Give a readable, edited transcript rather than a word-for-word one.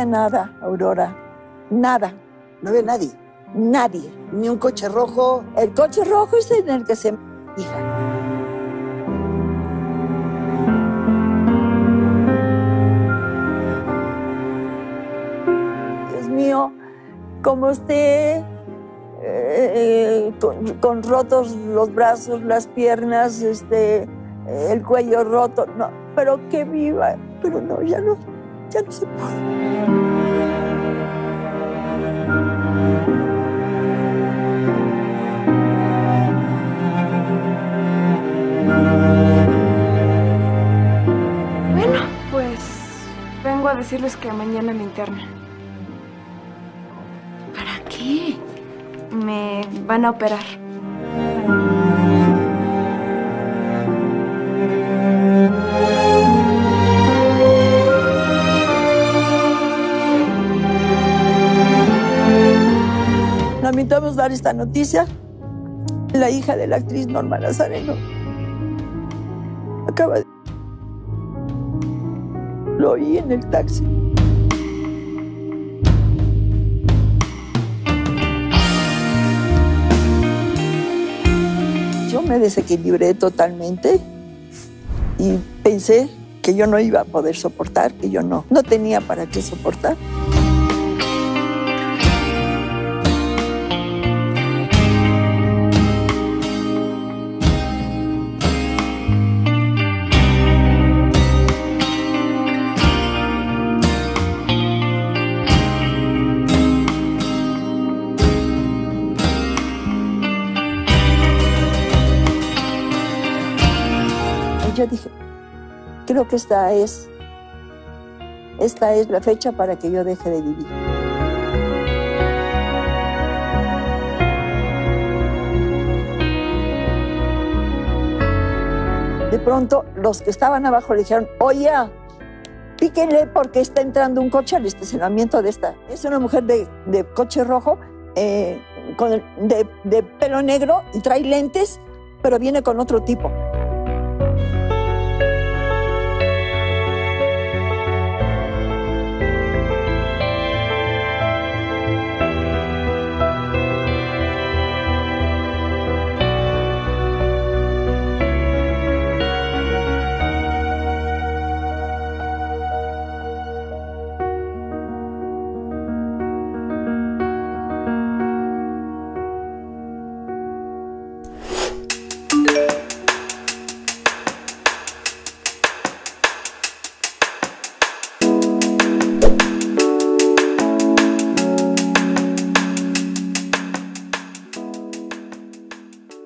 nada, Aurora. Nada. ¿No ve nadie? Nadie. ¿Ni un coche rojo? El coche rojo es en el que se... Hija. Dios mío, como esté con rotos los brazos, las piernas, el cuello roto, no, pero que viva, pero no, ya no se puede. Bueno, pues vengo a decirles que mañana me internan. ¿Para qué? Me van a operar. Lamentamos dar esta noticia. La hija de la actriz Norma Nazareno acaba de... Lo oí en el taxi. Yo me desequilibré totalmente y pensé que yo no iba a poder soportar, que yo no tenía para qué soportar. Yo dije, creo que esta es la fecha para que yo deje de vivir. De pronto, los que estaban abajo le dijeron, oye, píquenle porque está entrando un coche al estacionamiento de esta. Es una mujer de coche rojo, de pelo negro y trae lentes, pero viene con otro tipo.